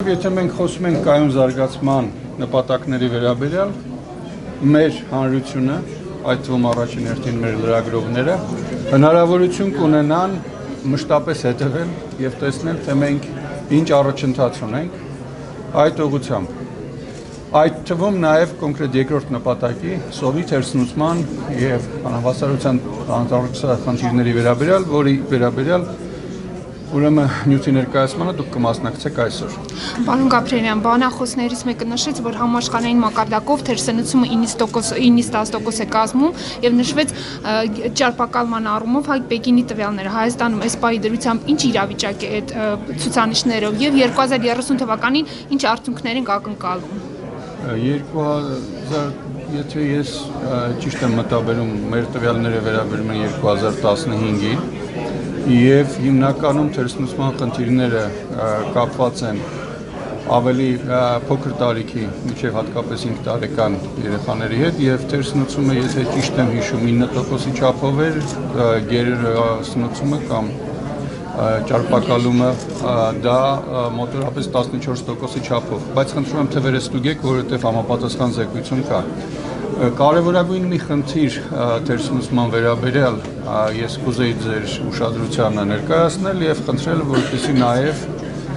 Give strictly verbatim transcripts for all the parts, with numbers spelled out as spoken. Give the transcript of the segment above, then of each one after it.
Եթե մենք խոսում ենք կայուն զարգացման նպատակների վերաբերյալ, մեր հանրությունը, այդ թվում առաջին հերթին մեր լրագրողները, հնարավորություն կունենան մշտապես հետևել եւ տեսնել, թե մենք ինչ առաջընթաց ունենք այդ ուղղությամբ։ Այդ թվում նաև կոնկրետ երկրորդ նպատակի սովի թերսնուցման եւ անհավասարության խնդիրների վերաբերյալ, որի վերաբերյալ ուրեմն նյութի ներկայացմանը դուք կմասնակցեք այսօր։ Պարոն Գաբրելյան, բանախոսներից մեկը նշեց, որ համաշխարհային մակարդակով թերսնուցումը իննսից տասը տոկոս է կազմում եւ նշվեց ճարպակալման առումով Հայ Պեկինի տվյալները Հայաստանում էսպայի դրությամբ ինչ իրավիճակ է այդ ցուցանիշներով եւ երկու հազար երեսուն թվականին ինչ արդյունքներ են ակնկալում։ երկու հազար Եթե ես ճիշտ եմ մտաբերում, մեր տվյալները վերաբերում են երկու հազար տասնհինգին եւ հիմնականում թերսնուցման խնդիրները կապված են ավելի փոքր տարիքի, մինչև հատկապես հինգ տարեկան երեխաների հետ եւ թերսնուցումը, եթե ճիշտ եմ հիշում, ինը տոկոսի չափով էր, գերսնուցումը կամ ճարպակալումը դա մոտավորապես տասնչորս տոկոսի չափով, բայց խնդրում եմ թե վերստուգեք, որովհետեւ համապատասխան զեկույցում կա։ Կարևորագույն մի խնդիր թերսնուցման վերաբերյալ ես կուզեի ձեր ուշադրությանը ներկայացնել եւ խնդրել, որպեսզի նաեւ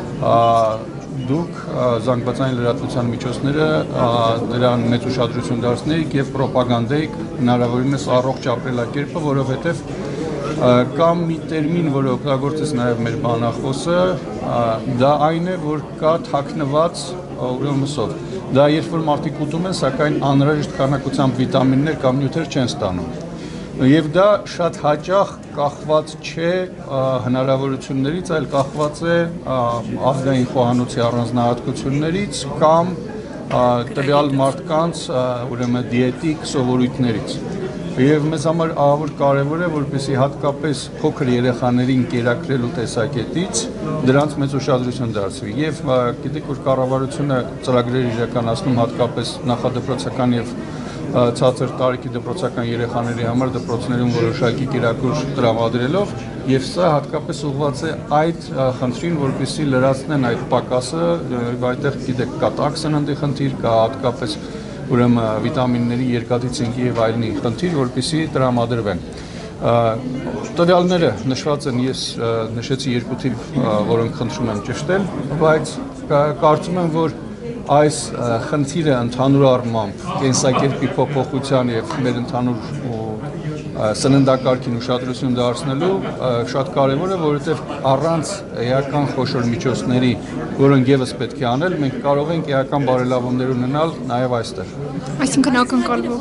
դուք զանգվածային լրատվության միջոցները դրան մեծ ուշադրություն դարձնեիք եւ պրոպագանդայիք հնարավորինս առողջ ապրելակերպը, որովհետեւ կամ մի տերմին, որը օգտագործեց նաև մեր բանախոսը, դա այն է, որ կա թաքնված ուրեմն սով։ Դա երբ որ մարդիկ ուտում են, սակայն անհրաժեշտ քանակությամբ վիտամիններ կամ նյութեր չեն ստանում։ Եվ դա շատ հաճախ կախված չէ հնարավորություններից, այլ կախված է ազգային խոհանոցի առանձնահատկություններից կամ տվյալ մարդկանց ուրեմն դիետիկ սովորույթներից։ Եվ մեզ համար ահավոր կարևոր է, որպեսզի հատկապես փոքր երեխաներին կերակրելու տեսակետից դրանց մեծ ուշադրություն դարձվի։ Եվ գիտեք, որ կառավարությունը ծրագրեր իրականացնում հատկապես նախադպրոցական եւ ցածր տարիքի դպրոցական երեխաների համար դպրոցներում որոշակի կերակուր տրամադրելով, եւ սա հատկապես ուղղված է այդ խնդրին, որպեսզի լրացնեն այդ պակասը, այդտեղ գիտեք կա տաքսաննդի խնդիր, կա հատկապես ուրեմն վիտամինների, երկաթի, ցինկի եւ այլնի խնդիր, որպեսզի տրամադրվեն։ Տվյալները նշված են, ես նշեցի երկու թիվ, որոնք խնդրում եմ ճշտել, բայց կարծում եմ, որ այս խնդիրը ընդհանուր առմամբ կենսակերպի փոփոխության եւ մեր ընդհանուր սննդակարգին ուշադրություն դարձնելու շատ կարևոր է, որովհետեւ առանց էական խոշոր միջոցների, որոնք եւս պետք է անել, մենք կարող ենք էական բարելավումներ ունենալ նաեւ այստեղ։ Այսինքն ակնկալվող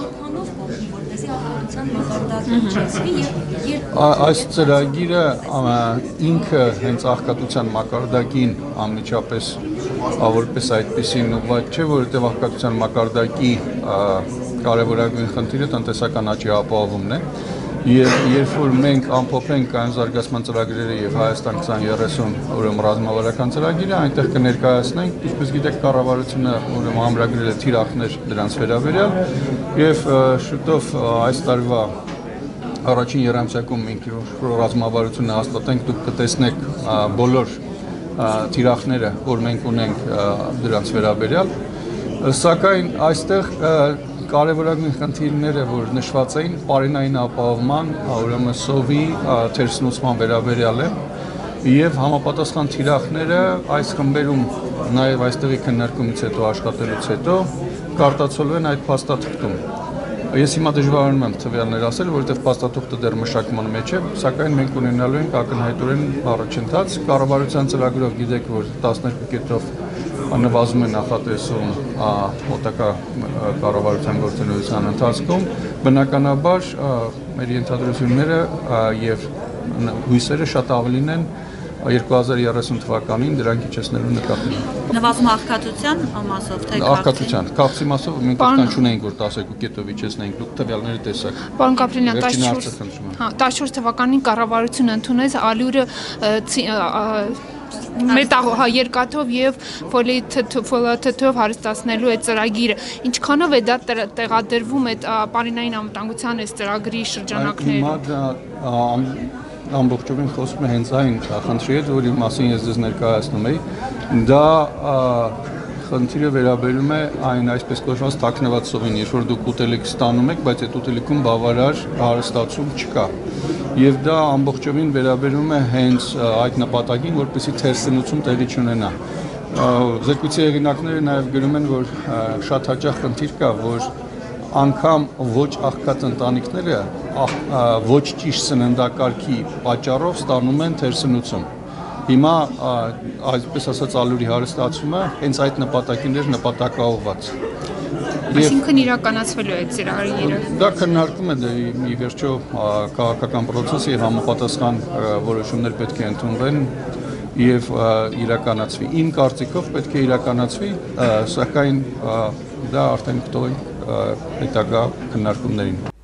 Այս ծրագիրը ինքը հենց աղքատության մակարդակին անմիջապես որպես այդպեսին ուղղված չէ, որովհետև աղքատության մակարդակի կարևորագույն խնդիրը տնտեսական աճի ապահովումն է։ Եվ երբ որ մենք ամփոփենք կայուն զարգացման ծրագրերը եւ Հայաստան քսան երեսուն ուրեմն ռազմավարական ծրագիրը, այնտեղ կներկայացնենք, ինչպես գիտեք, կառավարությունը ուրեմն ամրագրել է թիրախներ դրանց վերաբերյալ եւ շուտով այս տարվա առաջին երամսյակում մենք ռազմավարությունը հաստատենք, դուք կտեսնեք բոլոր թիրախները, որ մենք ունենք դրանց վերաբերյալ, սակայն այստեղ կարևորագույն խնդիրները, որ նշված էին, պարենային ապահովման, ուրեմն սովի թերսնուցման վերաբերյալ է եւ համապատասխան թիրախները այս խմբերում նաեւ այստեղի քննարկումից հետո աշխատելուց հետո կարտացոլվեն այդ փաստաթղթում։ Ես հիմա դժվարանում եմ տվյալներ ասել, որովհետեւ փաստաթուղթը դեռ մշակման մեջ է, սակայն մենք ունենալու ենք ակնհայտորեն առաջընթաց։ Կառավարության ծրագրով գիտեք, որ տասներկու կետրով նվազում է նախատեսում մոտակա կառավարության գործունեության ընթացքում, բնականաբար մեր ենթադրությունները եւ հույսերը շատ ավելին են երկու հազար երեսուն թվականին դրանք իջեցնելու նկատմամբ։ Նվազում աղքատության մասով թե աղքատության, քաղցի մասով մենք այդքան չունենք, որ տասներկու կետով իջեցնենք, դուք տվյալները տեսաք։ Պարոն Գաբրելյան, տասնչորս թվականին կառավարությունը ընդունեց ալյուրը մետաղ երկաթով եւ ֆոլիաթթով հարստացնելու այդ ծրագիրը, ինչքանով է դա տեղադրվում այդ պարենային անվտանգության այս ծրագրի շրջանակներում։ ամբողջովին խոսում է հենց այն խնդրի հետ, որի մասին ես ձեզ ներկայացնում էի, դա խնդիրը վերաբերում է այն այսպես կոչված թաքնված սովին, երբ որ դուք ուտելիք ստանում եք, բայց այդ ուտելիքում բավարար հարստացում չկա։ Եվ դա ամբողջովին վերաբերում է հենց այդ նպատակին, որպեսզի թերսնուցում տեղի չունենա։ Զեկույցի հեղինակները նաև գրում են, որ շատ հաճախ խնդիր կա, որ անգամ ոչ աղքատ ընտանիքները ոչ ճիշտ սննդակարգի պատճառով ստանում են թերսնուցում։ Հիմա այսպես ասած ալյուրի հարստացումը հենց այդ նպատակին էր նպատակաուղղված։ Այսինքն իրականացվելու է ծրագիրը։ Դա քննարկում է դե ի վերջո քաղաքական process եւ համապատասխան որոշումներ պետք է ընդունվեն եւ իրականացվի։ Իմ կարծիքով պետք է իրականացվի, սակայն դա արդեն կտողենք հետագա քննարկումներին։